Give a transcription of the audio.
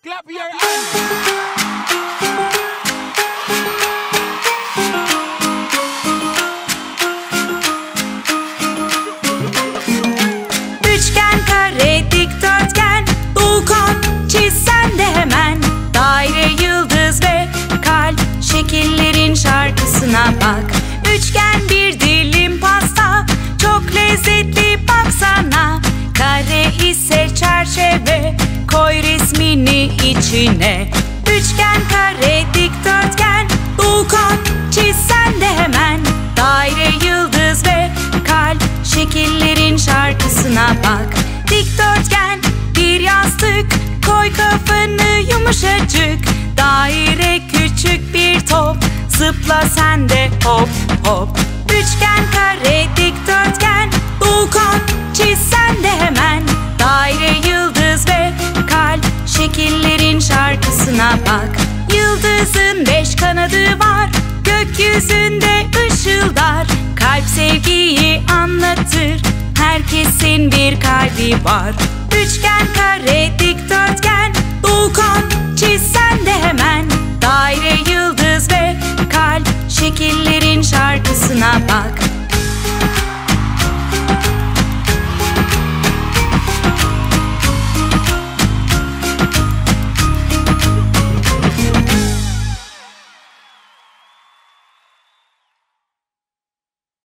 Clap your hands. Üçgen, kare, dikdörtgen, doğukan çiz sen de hemen. Daire, yıldız ve kalp, şekillerin şarkısına bak. Üçgen bir dilim pasta, çok lezzetli baksana. Kare ise çerçeve, koy resmini içine. Üçgen, kare, dikdörtgen, doğukan çiz sen de hemen. Daire, yıldız ve kalp, şekillerin şarkısına bak. Dikdörtgen bir yastık, koy kafanı yumuşacık. Daire küçük bir top, zıpla sen de hop hop. Üçgen, kare, dikdörtgen, doğukan çiz sen de hemen. Daire, yıldız ve kalp, şekillerin şarkısına bak. Yıldızın 5 kanadı var, gökyüzünde ışıldar. Kalp sevgiyi anlatır, herkesin bir kalbi var. Üçgen, kare, dikdörtgen, doğukan çiz sen de hemen. Daire, yıldız ve kalp, şekillerin şarkısına bak.